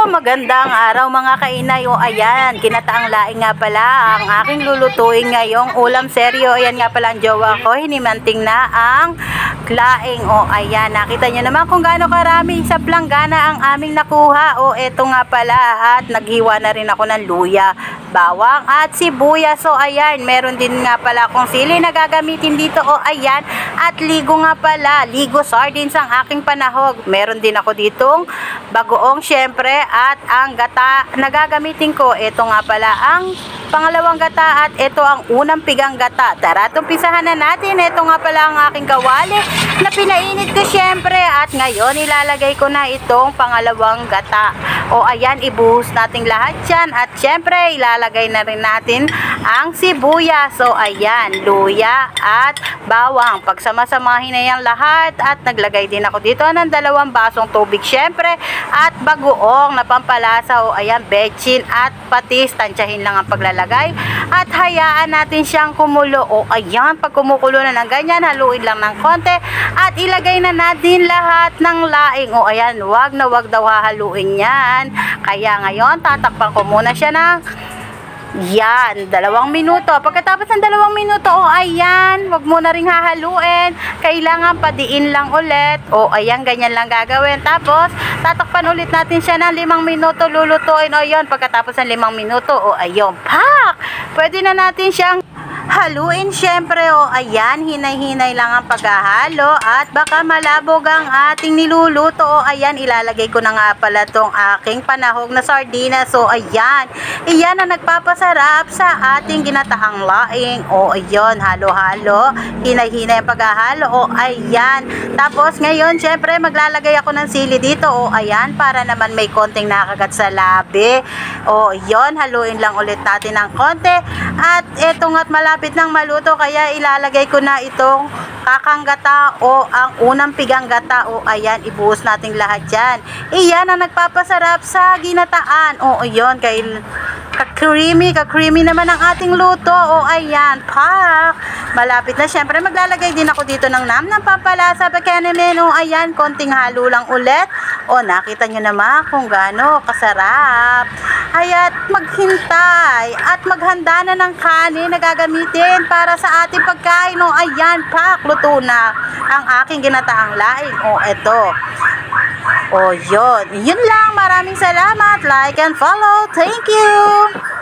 Magandang araw mga kainay. O ayan, kinataang laing nga pala ang aking lulutuin ngayong ulam seryo. Ayan nga pala ang jowa ko, hinimanting na ang laing. O ayan, nakita nyo naman kung gaano karami sa planggana ang aming nakuha. O eto nga pala, at naghiwa na rin ako ng luya, bawang at sibuyas. So ayan, meron din nga pala akong sili na gagamitin dito. O ayan, at ligo nga pala, ligo sardines ang aking panahog. Meron din ako ditong bagoong syempre, at ang gata na gagamitin ko. Ito nga pala ang pangalawang gata, at ito ang unang pigang gata. Tara, tumpisahan na natin. Ito nga pala ang aking kawali na pinainit ko syempre, at ngayon ilalagay ko na itong pangalawang gata. O ayan, ibuhos natin lahat yan, at syempre ilalagay na rin natin ang sibuyas. So ayan, luya at bawang, pagsama-samahin na yan lahat, at naglagay din ako dito ng 2 basong tubig syempre, at bagoong na pampalasa. O ayan, bechin at patis, tansyahin lang ang paglalagay at hayaan natin siyang kumulo. O ayan, pag kumukulo na ng ganyan, haluin lang ng konti at ilagay na natin lahat ng laing. O ayan, wag na wag daw hahaluin yan, kaya ngayon tatakpan ko muna siya ng yan, 2 minuto. Pagkatapos ng 2 minuto, o ayan, wag mo na rin hahaluin, kailangan padiin lang ulit. O ayan, ganyan lang gagawin. Tapos tatakpan ulit natin siya ng 5 minuto, lulutuin. O yun, pagkatapos ng 5 minuto, o ayun, pak! Pwede na natin siyang haluin syempre. O ayan, hinay-hinay lang ang paghahalo, at baka malabog ang ating niluluto. O ayan, ilalagay ko na nga pala tong aking panahog na sardinas. So ayan, iyan ang nagpapasarap sa ating ginataang laing. O ayun, halo-halo, hinay-hinay ang paghahalo. O ayan, tapos ngayon syempre maglalagay ako ng sili dito. O ayan, para naman may konting nakagat sa labi. O yun, haluin lang ulit natin ng konti, at eto nga't malapit nang maluto, kaya ilalagay ko na itong kakang gata o ang unang pigang gata. O ayan, ibuhos natin lahat yan. Iyan ang nagpapasarap sa ginataan. O yun, ka-creamy naman ang ating luto. O ayan, pak! Malapit na. Syempre maglalagay din ako dito ng ng pampalasa, pagkanamin. O ayan, konting halo lang ulit. O nakita nyo naman kung gaano kasarap. Haya't maghintay at maghanda na ng kanin na gagamitin para sa ating pagkain. O ayan, pak! Luto na ang aking ginataang laing. O eto. O yun lang. Maraming salamat. Like and follow. Thank you.